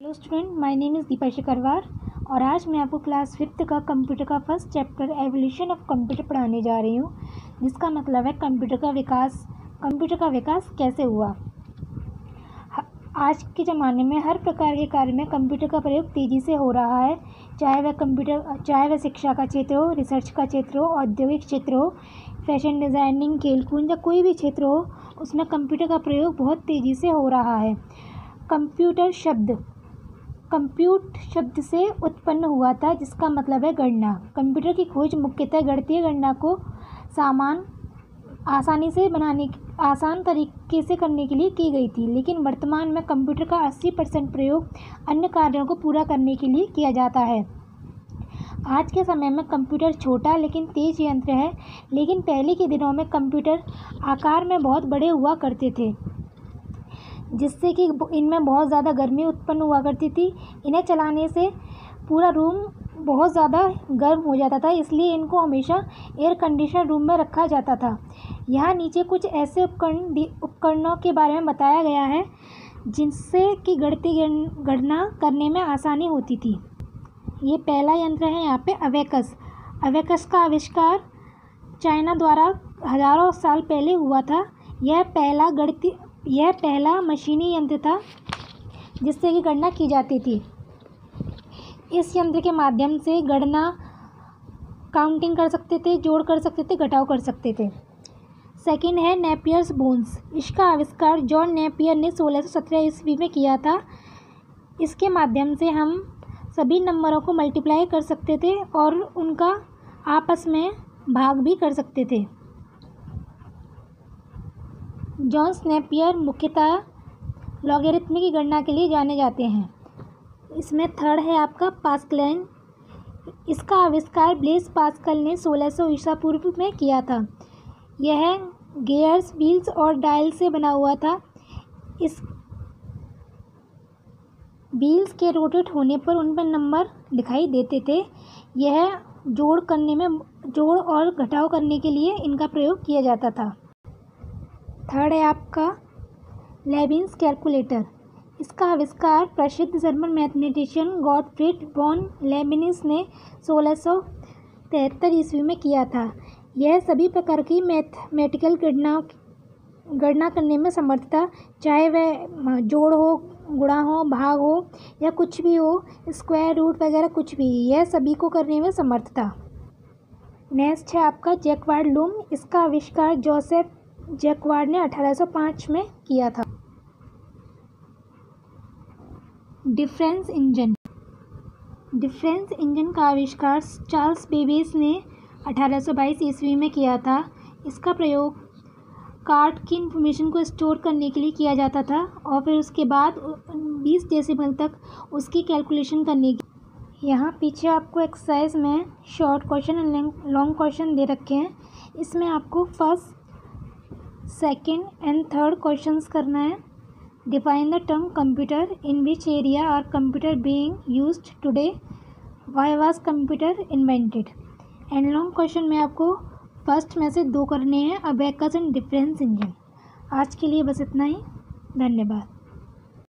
Hello student, my name is Deepa Shikarwar और आज मैं आपको क्लास 5th का कंप्यूटर का first chapter evolution of computer पढ़ाने जा रही हूँ, जिसका मतलब है कंप्यूटर का विकास कैसे हुआ। आज के ज़माने में हर प्रकार के कार्य में कंप्यूटर का प्रयोग तेज़ी से हो रहा है, चाहे वह शिक्षा का क्षेत्र हो, रिसर्च का क्षेत्र हो, औद्योगिक क्षेत्र हो, फैशन डिज़ाइनिंग, खेलकूद या कोई भी क्षेत्र हो, उसमें कंप्यूटर का प्रयोग बहुत तेज़ी से हो रहा है। कंप्यूट शब्द से उत्पन्न हुआ था, जिसका मतलब है गणना। कंप्यूटर की खोज मुख्यतः गणितीय गणना को आसान तरीके से करने के लिए की गई थी, लेकिन वर्तमान में कंप्यूटर का 80% प्रयोग अन्य कार्यों को पूरा करने के लिए किया जाता है। आज के समय में कंप्यूटर छोटा लेकिन तेज़ यंत्र है, लेकिन पहले के दिनों में कंप्यूटर आकार में बहुत बड़े हुआ करते थे, जिससे कि इनमें बहुत ज़्यादा गर्मी उत्पन्न हुआ करती थी। इन्हें चलाने से पूरा रूम बहुत ज़्यादा गर्म हो जाता था, इसलिए इनको हमेशा एयर कंडीशनर रूम में रखा जाता था। यहाँ नीचे कुछ ऐसे उपकरणों के बारे में बताया गया है जिनसे कि गणितीय गणना करने में आसानी होती थी। ये पहला यंत्र है यहाँ पे अबेकस का आविष्कार चाइना द्वारा हज़ारों साल पहले हुआ था। यह पहला मशीनी यंत्र था जिससे कि गणना की जाती थी। इस यंत्र के माध्यम से गणना काउंटिंग कर सकते थे, जोड़ कर सकते थे, घटाव कर सकते थे। सेकंड है नेपियर्स बोन्स। इसका आविष्कार जॉन नेपियर ने 1617 ईस्वी में किया था। इसके माध्यम से हम सभी नंबरों को मल्टीप्लाई कर सकते थे और उनका आपस में भाग भी कर सकते थे। जॉन नेपियर मुख्यतः लॉगरिथम की गणना के लिए जाने जाते हैं। इसमें थर्ड है आपका पास्कल। इसका आविष्कार ब्लेस पास्कल ने 1600 ईसा पूर्व में किया था। यह गियर्स, व्हील्स और डायल से बना हुआ था। इस व्हील्स के रोटेट होने पर उन पर नंबर दिखाई देते थे। यह जोड़ और घटाव करने के लिए इनका प्रयोग किया जाता था। थर्ड है आपका लेबिन्स कैलकुलेटर। इसका आविष्कार प्रसिद्ध German mathematician Gottfried von Leibniz ने 1673 ईस्वी में किया था। यह सभी प्रकार की मैथमेटिकल गणना करने में समर्थ था, चाहे वह जोड़ हो, गुणा हो, भाग हो या कुछ भी हो, स्क्वायर रूट वगैरह कुछ भी, यह सभी को करने में समर्थ था। नेक्स्ट है आपका जैकवार्ड लूम। इसका आविष्कार जोसेफ जैकवार्ड ने 1805 में किया था। डिफरेंस इंजन का आविष्कार चार्ल्स बेबेज ने 1822 ईस्वी में किया था। इसका प्रयोग कार्ड की इंफॉर्मेशन को स्टोर करने के लिए किया जाता था और फिर उसके बाद 20 डेसिमल तक उसकी कैलकुलेशन करने की। यहाँ पीछे आपको एक्सरसाइज में short question and long question दे रखे हैं। इसमें आपको first, second and third questions करना है। Define the term computer, in which area are computer being used today, why was computer invented. And long question में आपको फर्स्ट में से 2 करने हैं, अबेकस एंड डिफरेंस इंजन। आज के लिए बस इतना ही। धन्यवाद।